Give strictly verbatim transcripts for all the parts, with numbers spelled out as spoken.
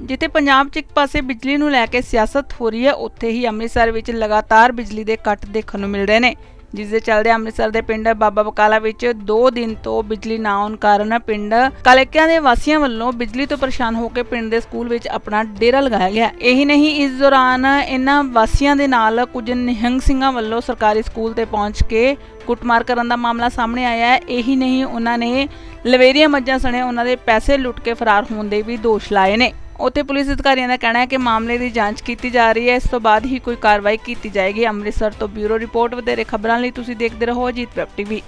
जिथे पंजाब च एक पासे बिजली नूं लैके सियासत हो रही है, उत्थे ही अमृतसर विच लगातार बिजली के कट देखने को मिल रहे हैं, जिस दे चलदे अमृतसर के पिंड बाबा बकाला विच दो दिन तो बिजली ना आउण कारण पिंड कालेकियां दे वासियां वल्लों बिजली तो परेशान होकर पिंड के स्कूल विच अपना डेरा लगाया गया। यही नहीं, इस दौरान इन्हां वासियां दे नाल कुछ निहंग सिंघां वल्लों सरकारी स्कूल ते पहुंच के कुटमार करन दा मामला सामने आया है। यही नहीं, उन्होंने लवेरिया मज्जां सने उन्हां दे पैसे लुट के फरार होने के भी दोष लाए ने। उत्थे पुलिस अधिकारियों का कहना है कि मामले की जांच की जा रही है, इस तो बाद ही कोई कार्रवाई की जाएगी। अमृतसर तो ब्यूरो रिपोर्ट। वधेरे खबरां लई तुसीं देखदे रहो अजीत वेब टीवी।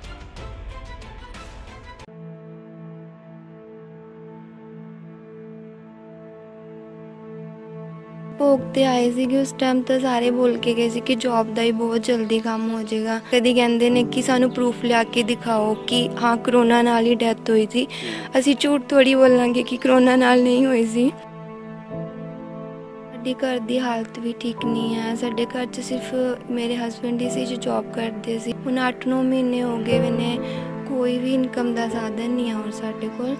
भोग ते आए थे उस टाइम तो सारे बोल के गए थे कि जॉब का ही बहुत जल्दी काम हो जाएगा। कभी कहते हैं कि सानू प्रूफ लिया के दिखाओ कि हाँ करोना नाल ही डैथ हुई थी। असी झूठ थोड़ी बोलांगे कि करोना नाल नहीं हुई सी। साडे घर की हालत भी ठीक नहीं है। साडे घर च सिर्फ मेरे हसबैंड ही सी जो जॉब करते सी। हुण अठ नौ महीने हो गए मैंने कोई भी इनकम का साधन नहीं है और साडे कोल।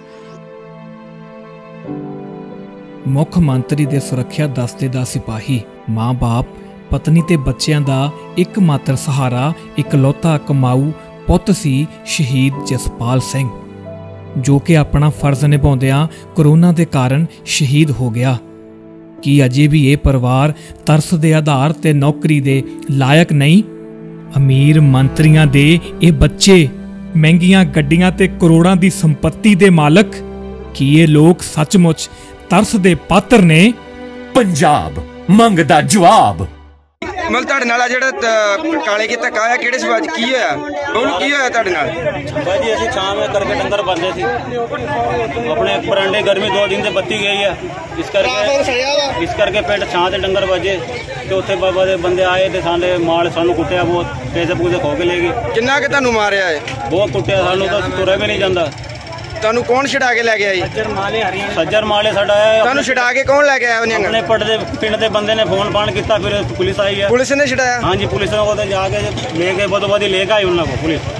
मुख मंत्री दे सुरक्षा दस्ते दा सिपाही, माँ बाप, पत्नी ते बच्चों का एकमात्र सहारा इकलौता कमाऊ पुत सी शहीद जसपाल सिंह, जो कि अपना फर्ज निभाउंदियां कोरोना के कारण शहीद हो गया। कि अजे भी ये परिवार तरस दे आधार ते नौकरी दे लायक नहीं? अमीर मंत्रियां दे ये बच्चे महंगियां गड्डियां ते करोड़ां दी संपत्ति दे मालक, कि ये लोग सचमुच तरस दे पात्र ने? पंजाब मंगदा जवाब। मतलब ਤੁਹਾਡੇ ਨਾਲ ਜਿਹੜਾ ਕਾਲੇ ਕੀ ਧੱਕਾ ਆ ਕਿਹੜੇ ਸਵਾਜ ਕੀ ਹੋਇਆ ਉਹਨੂੰ ਕੀ ਹੋਇਆ ਤੁਹਾਡੇ ਨਾਲ? भाजी ਅਸੀਂ ਸ਼ਾਮ में करके डंगर बंदे सी अपने परांडे गर्मी दो दिन से बत्ती गई है, इस करके इस करके पिंड छां ते डंगर बजे ਤੇ ਉੱਥੇ ਬਾਬਾ ਦੇ ਬੰਦੇ ਆਏ ਤੇ ਸਾਡੇ ਮਾਲ ਸਾਨੂੰ ਕੁੱਟਿਆ ਬਹੁਤ, ਪੈਸੇ ਪੂਸੇ ਖੋ ਕੇ ਲੈ ਗਏ। ਕਿੰਨਾ ਕਿ ਤੁਹਾਨੂੰ ਮਾਰਿਆ ਹੈ? ਬਹੁਤ ਕੁੱਟਿਆ ਸਾਨੂੰ ਤਾਂ ਤੁਰਿਆ ਵੀ ਨਹੀਂ ਜਾਂਦਾ। ਤੁਹਾਨੂੰ ਕੌਣ ਛਡਾ ਕੇ ਲੈ ਗਿਆ ਜੀ? ਸੱਜਰ ਮਾਲੇ ਹਰੀ ਸੱਜਰ ਮਾਲੇ ਸਾਡਾ ਹੈ। ਤੁਹਾਨੂੰ ਛਡਾ ਕੇ ਕੌਣ ਲੈ ਕੇ ਆਇਆ ਉਹਨੇ? ਆਪਣੇ ਪਿੰਡ ਦੇ ਪਿੰਡ ਦੇ ਬੰਦੇ ਨੇ ਫੋਨ ਪਾਣ ਕੀਤਾ, ਫਿਰ ਪੁਲਿਸ ਆਈ ਹੈ। ਪੁਲਿਸ ਨੇ ਛਡਾਇਆ? ਹਾਂਜੀ, ਪੁਲਿਸ ਨੇ ਉਹਦੇ ਜਾ ਕੇ ਲੈ ਕੇ ਬਦੋ ਬਦੀ ਲੈ ਕੇ ਆਈ ਉਹਨਾਂ को पुलिस।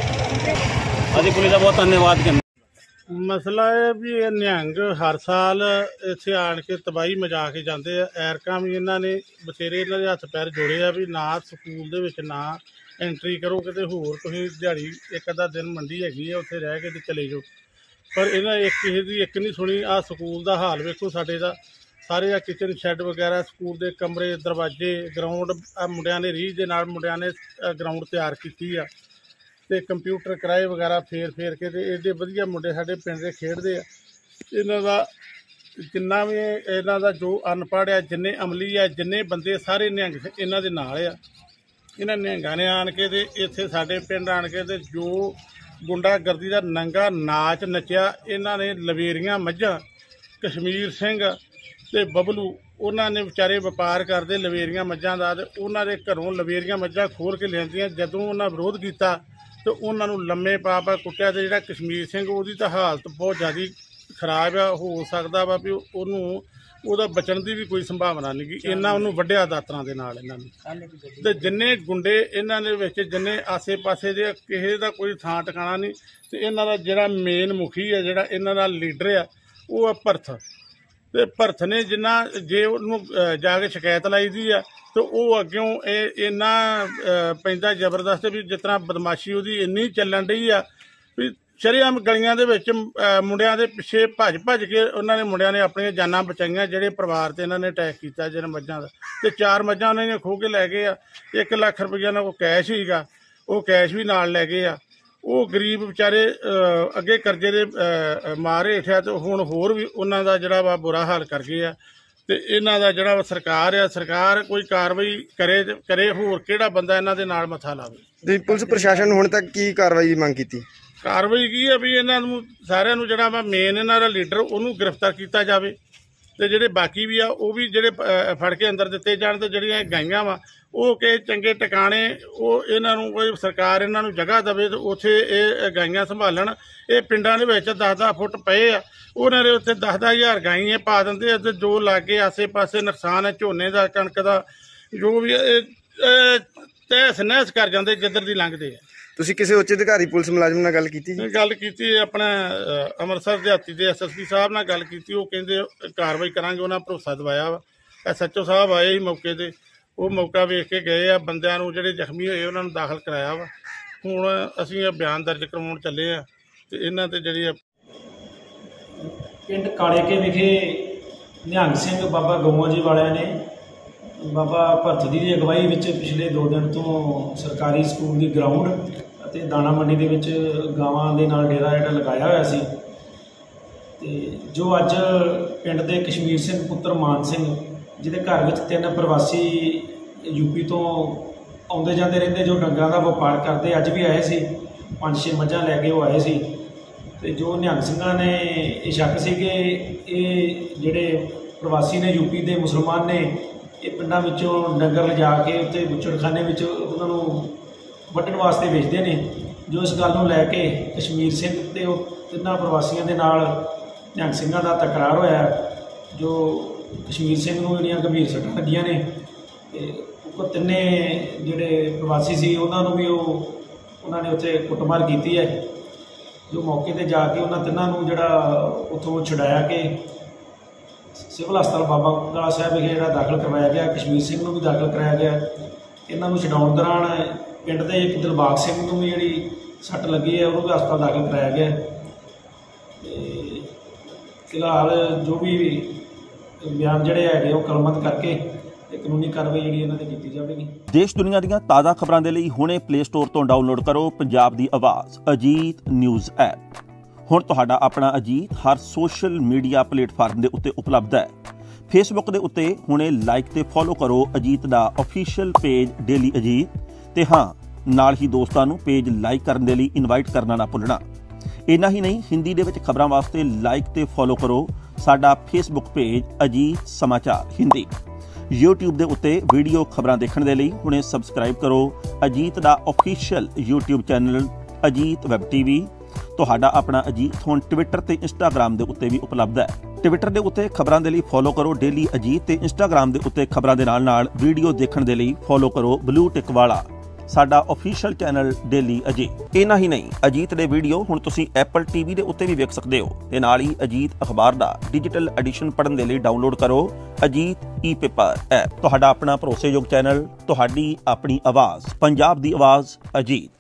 ਅਸੀਂ ਪੁਲਿਸ ਦਾ ਬਹੁਤ ਧੰਨਵਾਦ ਕਰਦੇ। ਮਸਲਾ ਹੈ ਵੀ ਇਹ ਨਿਹੰਗ ਹਰ ਸਾਲ ਇੱਥੇ ਆਣ ਕੇ ਤਬਾਹੀ ਮਚਾ ਕੇ ਜਾਂਦੇ ਆ। ਐਰਕਾਂ ਵੀ ਇਹਨਾਂ ਨੇ ਬਥੇਰੇ ਇਹਨਾਂ ਦੇ ਹੱਥ ਪੈਰ ਜੋੜੇ ਆ ਵੀ ਨਾ ਸਕੂਲ ਦੇ ਵਿੱਚ ਨਾ ਐਂਟਰੀ ਕਰੋ, ਕਿਤੇ ਹੋਰ ਤੁਸੀਂ ਦਿਹਾੜੀ ਇੱਕ ਅੱਧਾ ਦਿਨ ਮੰਡੀ ਹੈਗੀ ਆ ਉੱਥੇ ਰਹਿ ਕੇ ਤੇ ਚਲੇ ਜਾਓ। ਪਰ ਇਹਨਾਂ ਇੱਕ ਕਿਸੇ ਦੀ ਇੱਕ ਨਹੀਂ ਸੁਣੀ। ਆਹ ਸਕੂਲ ਦਾ ਹਾਲ ਵੇਖੋ ਸਾਡੇ ਦਾ, ਸਾਰੇ ਆ ਕਿਚਨ ਸ਼ੈੱਡ ਵਗੈਰਾ, ਸਕੂਲ ਦੇ ਕਮਰੇ, ਦਰਵਾਜ਼ੇ, ਗਰਾਊਂਡ ਆ ਮੁੰਡਿਆਂ ਨੇ ਰੀਝ ਦੇ ਨਾਲ ਮੁੰਡਿਆਂ ਨੇ ਗਰਾਊਂਡ ਤਿਆਰ ਕੀਤੀ ਆ ਤੇ ਕੰਪਿਊਟਰ ਕਿਰਾਏ ਵਗੈਰਾ ਫੇਰ ਫੇਰ ਕੇ ਤੇ ਇਹਦੇ ਵਧੀਆ ਮੁੰਡੇ ਸਾਡੇ ਪਿੰਡ ਦੇ ਖੇਡਦੇ ਆ। ਇਹਨਾਂ ਦਾ ਜਿੰਨਾ ਵੀ ਇਹਨਾਂ ਦਾ ਜੋ ਅਨਪੜ੍ਹ ਆ, ਜਿੰਨੇ ਅਮਲੀ ਆ, ਜਿੰਨੇ ਬੰਦੇ ਸਾਰੇ ਨਿਹੰਗ ਇਹਨਾਂ ਦੇ ਨਾਲ ਆ। ਇਹਨਾਂ ਨਿਹੰਗਾਂ ਨੇ ਆਣ ਕੇ ਤੇ ਇੱਥੇ ਸਾਡੇ ਪਿੰਡ ਆਣ ਕੇ ਤੇ ਜੋ ਗੁੰਡਾਗਰਦੀ ਦਾ ਨੰਗਾ ਨਾਚ ਨੱਚਿਆ। ਇਹਨਾਂ ਨੇ ਲਵੇਰੀਆਂ ਮੱਝਾਂ, ਕਸ਼ਮੀਰ ਸਿੰਘ ਤੇ ਬਬਲੂ ਉਹਨਾਂ ਨੇ ਵਿਚਾਰੇ ਵਪਾਰ ਕਰਦੇ ਲਵੇਰੀਆਂ ਮੱਝਾਂ ਦਾ, ਤੇ ਉਹਨਾਂ ਦੇ ਘਰੋਂ ਲਵੇਰੀਆਂ ਮੱਝਾਂ ਖੋਲ ਕੇ ਲਿਆਂਦੀਆਂ। ਜਦੋਂ ਉਹਨਾਂ ਵਿਰੋਧ ਕੀਤਾ ਤੇ ਉਹਨਾਂ ਨੂੰ ਲੰਮੇ ਪਾ ਪਾ ਕੁੱਟਿਆ। ਤੇ ਜਿਹੜਾ ਕਸ਼ਮੀਰ ਸਿੰਘ ਉਹਦੀ ਤਾਂ ਹਾਲਤ ਬਹੁਤ ਜ਼ਿਆਦਾ ਖਰਾਬ ਆ। ਹੋ ਸਕਦਾ ਵਾ ਵੀ ਉਹਨੂੰ ਉਹਦਾ ਬਚਣ ਦੀ ਵੀ ਕੋਈ ਸੰਭਾਵਨਾ ਨਹੀਂ ਗੀ। ਇਹਨਾਂ ਉਹਨੂੰ ਵੱਢਿਆ ਦਾਤਰਾਂ ਦੇ ਨਾਲ ਇਹਨਾਂ ਨੂੰ। ਤੇ ਜਿੰਨੇ ਗੁੰਡੇ ਇਹਨਾਂ ਦੇ ਵਿੱਚ, ਜਿੰਨੇ ਆਸੇ ਪਾਸੇ ਦੇ, ਕਿਸੇ ਦਾ ਕੋਈ ਥਾਂ ਟਿਕਾਣਾ ਨਹੀਂ। ਤੇ ਇਹਨਾਂ ਦਾ ਜਿਹੜਾ ਮੇਨ ਮੁਖੀ ਹੈ, ਜਿਹੜਾ ਇਹਨਾਂ ਦਾ ਲੀਡਰ ਆ, ਉਹ ਆ ਭਰਥ। ਤੇ ਭਰਥ ਨੇ ਜਿੰਨਾ ਜੇ ਉਹਨੂੰ ਜਾ ਕੇ ਸ਼ਿਕਾਇਤ ਲਾਈ ਦੀ ਆ ਤੇ ਉਹ ਅੱਗਿਓਂ ਇਹ ਇੰਨਾ ਪੈਂਦਾ ਜ਼ਬਰਦਸਤ ਵੀ ਜਿਸ ਤਰ੍ਹਾਂ ਬਦਮਾਸ਼ੀ ਉਹਦੀ ਇੰਨੀ ਚੱਲਣ ਡਈ ਆ ਵੀ ਸ਼ਰੇਆਮ ਗਲੀਆਂ ਦੇ ਵਿੱਚ ਮੁੰਡਿਆਂ ਦੇ ਪਿੱਛੇ ਭੱਜ ਭੱਜ ਕੇ ਉਹਨਾਂ ਨੇ ਮੁੰਡਿਆਂ ਨੇ ਆਪਣੀਆਂ ਜਾਨਾਂ ਬਚਾਈਆਂ, ਜਿਹੜੇ ਪਰਿਵਾਰ ਤੇ ਇਹਨਾਂ ਨੇ ਅਟੈਕ ਕੀਤਾ ਜਿਹਨਾਂ ਮੱਝਾਂ ਦਾ। ਤੇ ਚਾਰ ਮੱਝਾਂ ਉਹਨਾਂ ਨੇ ਖੋਹ ਕੇ ਲੈ ਗਏ ਆ। ਇੱਕ ਲੱਖ ਰੁਪਈਆ ਉਹਨਾਂ ਕੋਲ ਕੈਸ਼ ਸੀਗਾ, ਉਹ ਕੈਸ਼ ਵੀ ਨਾਲ ਲੈ ਗਏ ਆ। ਉਹ ਗਰੀਬ ਵਿਚਾਰੇ ਅੱਗੇ ਕਰਜ਼ੇ ਦੇ ਮਾਰ ਹੇਠ ਆ ਤੇ ਹੁਣ ਹੋਰ ਵੀ ਉਹਨਾਂ ਦਾ ਜਿਹੜਾ ਵਾ ਬੁਰਾ ਹਾਲ ਕਰ ਗਏ ਆ। ਤੇ ਇਹਨਾਂ ਦਾ ਜਿਹੜਾ ਸਰਕਾਰ ਆ, ਸਰਕਾਰ ਕੋਈ ਕਾਰਵਾਈ ਕਰੇ ਕਰੇ ਹੋਰ ਕਿਹੜਾ ਬੰਦਾ ਇਹਨਾਂ ਦੇ ਨਾਲ ਮੱਥਾ ਲਾਵੇ। ਤੇ ਪੁਲਿਸ ਪ੍ਰਸ਼ਾਸਨ ਹੁਣ ਤੱਕ ਕੀ ਕਾਰਵਾਈ ਦੀ ਮੰਗ ਕੀਤੀ? ਕਾਰਵਾਈ ਕੀ ਆ ਵੀ ਇਹਨਾਂ ਨੂੰ ਸਾਰਿਆਂ ਨੂੰ ਜਿਹੜਾ ਵਾ ਮੇਨ ਇਹਨਾਂ ਦਾ ਲੀਡਰ ਉਹਨੂੰ ਗ੍ਰਿਫਤਾਰ ਕੀਤਾ ਜਾਵੇ ਤੇ ਜਿਹੜੇ ਬਾਕੀ ਵੀ ਆ ਉਹ ਵੀ ਜਿਹੜੇ ਫੜ ਕੇ ਅੰਦਰ ਦਿੱਤੇ ਜਾਣ। ਤੇ ਜਿਹੜੀਆਂ ਗਾਈਆਂ ਵਾ ਉਹ ਕਿ ਚੰਗੇ ਟਿਕਾਣੇ ਉਹ ਇਹਨਾਂ ਨੂੰ ਕੋਈ ਸਰਕਾਰ ਇਹਨਾਂ ਨੂੰ ਜਗ੍ਹਾ ਦੇਵੇ ਤੇ ਉੱਥੇ ਇਹ ਗਾਈਆਂ ਸੰਭਾਲਣ। ਇਹ ਪਿੰਡਾਂ ਦੇ ਵਿੱਚ ਦਸ ਦਸ ਫੁੱਟ ਪਏ ਆ, ਉਹਨਾਂ ਦੇ ਉੱਤੇ ਦਸ ਦਸ ਹਜ਼ਾਰ ਗਾਈਆਂ ਪਾ ਦਿੰਦੇ ਆ ਤੇ ਜੋ ਲਾਗੇ ਆਸੇ ਪਾਸੇ ਨੁਕਸਾਨ ਹੈ ਝੋਨੇ ਦਾ, ਕਣਕ ਦਾ, ਜੋ ਵੀ ਤਹਿਸ ਨਹਿਸ ਕਰ ਜਾਂਦੇ ਜਿੱਧਰ ਦੀ ਲੰਘਦੇ ਆ। ਤੁਸੀਂ ਕਿਸੇ ਉੱਚ ਅਧਿਕਾਰੀ ਪੁਲਿਸ ਮੁਲਾਜ਼ਮ ਨਾਲ ਗੱਲ ਕੀਤੀ ਜੀ? ਗੱਲ ਕੀਤੀ ਆਪਣਾ ਅ, ਅੰਮ੍ਰਿਤਸਰ ਦਿਹਾਤੀ ਦੇ ਐਸ ਐਸ ਪੀ ਸਾਹਿਬ ਨਾਲ ਗੱਲ ਕੀਤੀ। ਉਹ ਕਹਿੰਦੇ ਕਾਰਵਾਈ ਕਰਾਂਗੇ, ਉਹਨਾਂ ਭਰੋਸਾ ਦਿਵਾਇਆ ਵਾ। ਐਸ ਐਚ ਓ ਸਾਹਿਬ ਆਏ ਸੀ ਮੌਕੇ ਤੇ, ਉਹ ਮੌਕਾ ਵੇਖ ਕੇ ਗਏ ਆ। ਬੰਦਿਆਂ ਨੂੰ ਜਿਹੜੇ ਜ਼ਖਮੀ ਹੋਏ ਉਹਨਾਂ ਨੂੰ ਦਾਖਲ ਕਰਾਇਆ ਵਾ। ਹੁਣ ਅਸੀਂ ਇਹ ਬਿਆਨ ਦਰਜ ਕਰਵਾਉਣ ਚੱਲੇ ਆ ਤੇ ਇਹਨਾਂ ਤੇ ਜਿਹੜੀ ਪਿੰਡ ਕਾਲੇਕੇ ਵਿਖੇ ਨਿਹੰਗ ਸਿੰਘ ਬਾਬਾ ਗਊਆਂ ਜੀ ਵਾਲਿਆਂ ਨੇ ਬਾਬਾ ਭਰਤ ਦੀ ਦੀ ਅਗਵਾਈ ਵਿੱਚ ਪਿਛਲੇ ਦੋ ਦਿਨ ਤੋਂ ਸਰਕਾਰੀ ਸਕੂਲ ਦੀ ਗਰਾਊਂਡ ਅਤੇ ਦਾਣਾ ਮੰਡੀ ਦੇ ਵਿੱਚ ਗਾਵਾਂ ਦੇ ਨਾਲ ਡੇਰਾ ਜਿਹੜਾ ਲਗਾਇਆ ਹੋਇਆ ਸੀ। ਤੇ ਜੋ ਅੱਜ ਪਿੰਡ ਦੇ ਕਸ਼ਮੀਰ ਸਿੰਘ ਪੁੱਤਰ ਮਾਨ ਸਿੰਘ, ਜਿਹਦੇ ਘਰ ਵਿੱਚ ਤਿੰਨ ਪ੍ਰਵਾਸੀ ਯੂਪੀ ਤੋਂ ਆਉਂਦੇ ਜਾਂਦੇ ਰਹਿੰਦੇ, ਜੋ ਡੰਗਰਾਂ ਦਾ ਵਪਾਰ ਕਰਦੇ, ਅੱਜ ਵੀ ਆਏ ਸੀ। ਪੰਜ ਛੇ ਮੱਝਾਂ ਲੈ ਕੇ ਉਹ ਆਏ ਸੀ। ਤੇ ਜੋ ਨਿਹੰਗ ਸਿੰਘਾਂ ਨੇ ਇਹ ਸ਼ੱਕ ਸੀ ਕਿ ਇਹ ਜਿਹੜੇ ਪ੍ਰਵਾਸੀ ਨੇ ਯੂਪੀ ਦੇ ਮੁਸਲਮਾਨ ਨੇ, ਇਹ ਪਿੰਡਾਂ ਵਿੱਚੋਂ ਡੰਗਰ ਲਿਜਾ ਕੇ ਉੱਥੇ ਬੁੱਚੜਖਾਨੇ ਵਿੱਚ ਉਹਨਾਂ ਨੂੰ ਵੱਢਣ ਵਾਸਤੇ ਵੇਚਦੇ ਨੇ। ਜੋ ਇਸ ਗੱਲ ਨੂੰ ਲੈ ਕੇ ਕਸ਼ਮੀਰ ਸਿੰਘ ਤੇ ਉਹ ਤਿੰਨਾਂ ਪ੍ਰਵਾਸੀਆਂ ਦੇ ਨਾਲ ਨਿਹੰਗ ਸਿੰਘਾਂ ਦਾ ਤਕਰਾਰ ਹੋਇਆ। ਜੋ ਕਸ਼ਮੀਰ ਸਿੰਘ ਨੂੰ ਜਿਹੜੀਆਂ ਗੰਭੀਰ ਸੱਟਾਂ ਲੱਗੀਆਂ ਨੇ, ਤੇ ਉੱਪਰ ਤਿੰਨੇ ਜਿਹੜੇ ਪ੍ਰਵਾਸੀ ਸੀ ਉਹਨਾਂ ਨੂੰ ਵੀ ਉਹ ਉਹਨਾਂ ਨੇ ਉੱਥੇ ਕੁੱਟਮਾਰ ਕੀਤੀ ਹੈ। ਜੋ ਮੌਕੇ 'ਤੇ ਜਾ ਕੇ ਉਹਨਾਂ ਤਿੰਨਾਂ ਨੂੰ ਜਿਹੜਾ ਉੱਥੋਂ ਛੁਡਾਇਆ ਕਿ ਸਿਵਲ ਹਸਪਤਾਲ ਬਾਬਾ ਬਕਾਲਾ ਸਾਹਿਬ ਵਿਖੇ ਜਿਹੜਾ ਦਾਖਲ ਕਰਵਾਇਆ ਗਿਆ। ਕਸ਼ਮੀਰ ਸਿੰਘ ਨੂੰ ਵੀ ਦਾਖਲ ਕਰਾਇਆ ਗਿਆ। ਇਹਨਾਂ ਨੂੰ ਛਡਾਉਣ ਦੌਰਾਨ ਪਿੰਡ ਦੇ ਇੱਕ ਦਿਲਬਾਗ ਸਿੰਘ ਨੂੰ ਵੀ ਜਿਹੜੀ ਸੱਟ ਲੱਗੀ ਹੈ, ਉਹਨੂੰ ਵੀ ਹਸਪਤਾਲ ਦਾਖਲ ਕਰਾਇਆ ਗਿਆ। ਤੇ ਫਿਲਹਾਲ ਜੋ ਵੀ ਬਿਆਨ ਜਿਹੜੇ ਹੈਗੇ ਉਹ ਕਲਮਬੰਦ ਕਰਕੇ ਤੇ ਕਾਨੂੰਨੀ ਕਾਰਵਾਈ ਜਿਹੜੀ ਇਹਨਾਂ 'ਤੇ ਕੀਤੀ ਜਾਵੇਗੀ। ਦੇਸ਼ ਦੁਨੀਆ ਦੀਆਂ ਤਾਜ਼ਾ ਖਬਰਾਂ ਦੇ ਲਈ ਹੁਣੇ ਪਲੇ ਸਟੋਰ ਤੋਂ ਡਾਊਨਲੋਡ ਕਰੋ ਪੰਜਾਬ ਦੀ ਆਵਾਜ਼ ਅਜੀਤ ਨਿਊਜ਼ ਐਪ। ਹੁਣ ਤੁਹਾਡਾ ਆਪਣਾ ਅਜੀਤ ਹਰ ਸੋਸ਼ਲ ਮੀਡੀਆ ਪਲੇਟਫਾਰਮ ਦੇ ਉੱਤੇ ਉਪਲਬਧ ਹੈ। ਫੇਸਬੁੱਕ ਦੇ ਉੱਤੇ ਹੁਣੇ ਲਾਈਕ ਤੇ ਫੋਲੋ ਕਰੋ ਅਜੀਤ ਦਾ ਅਫੀਸ਼ੀਅਲ ਪੇਜ ਡੇਲੀ ਅਜੀਤ, ਤੇ ਹਾਂ ਨਾਲ ਹੀ ਦੋਸਤਾਂ ਨੂੰ ਪੇਜ ਲਾਈਕ ਕਰਨ ਦੇ ਲਈ ਇਨਵਾਈਟ ਕਰਨਾ ਨਾ ਭੁੱਲਣਾ। ਇੰਨਾ ਹੀ ਨਹੀਂ, ਹਿੰਦੀ ਦੇ ਵਿੱਚ ਖਬਰਾਂ ਵਾਸਤੇ ਲਾਈਕ ਤੇ ਫੋਲੋ ਕਰੋ ਸਾਡਾ ਫੇਸਬੁੱਕ ਪੇਜ ਅਜੀਤ ਸਮਾਚਾਰ ਹਿੰਦੀ। YouTube ਦੇ ਉੱਤੇ ਵੀਡੀਓ ਖਬਰਾਂ ਦੇਖਣ ਦੇ ਲਈ ਹੁਣੇ ਸਬਸਕ੍ਰਾਈਬ ਕਰੋ ਅਜੀਤ ਦਾ official YouTube channel Ajit web TV. ਤੁਹਾਡਾ ਆਪਣਾ ਅਜੀਤ ਹੁਣ ਟਵਿੱਟਰ ਤੇ ਇੰਸਟਾਗ੍ਰਾਮ ਦੇ ਉੱਤੇ ਵੀ ਉਪਲਬਧ ਹੈ। ਟਵਿੱਟਰ ਦੇ ਉੱਤੇ ਖਬਰਾਂ ਦੇ ਲਈ ਫੋਲੋ ਕਰੋ ਡੇਲੀ ਅਜੀਤ, ਤੇ ਇੰਸਟਾਗ੍ਰਾਮ ਦੇ ਉੱਤੇ ਖਬਰਾਂ ਦੇ ਨਾਲ ਨਾਲ ਵੀਡੀਓ ਦੇਖਣ ਦੇ ਲਈ ਫੋਲੋ ਕਰੋ ਬਲੂ ਟਿਕ ਵਾਲਾ ਸਾਡਾ ਅਫੀਸ਼ੀਅਲ ਚੈਨਲ ਡੇਲੀ ਅਜੀਤ। ਇੰਨਾ ਹੀ ਨਹੀਂ, ਅਜੀਤ ਦੇ ਵੀਡੀਓ ਹੁਣ ਤੁਸੀਂ ਐਪਲ ਟੀਵੀ ਦੇ ਉੱਤੇ ਵੀ ਵੇਖ ਸਕਦੇ ਹੋ, ਤੇ ਨਾਲ ਹੀ ਅਜੀਤ ਅਖਬਾਰ ਦਾ ਡਿਜੀਟਲ ਐਡੀਸ਼ਨ ਪੜ੍ਹਨ ਦੇ ਲਈ ਡਾਊਨਲੋਡ ਕਰੋ ਅਜੀਤ ਈ ਪੇਪਰ ਐਪ। ਤੁਹਾਡਾ ਆਪਣਾ ਭਰੋਸੇਯੋਗ ਚੈਨਲ, ਤੁਹਾਡੀ ਆਪਣੀ ਆਵਾਜ਼, ਪੰਜਾਬ ਦੀ ਆਵਾਜ਼ ਅਜੀਤ।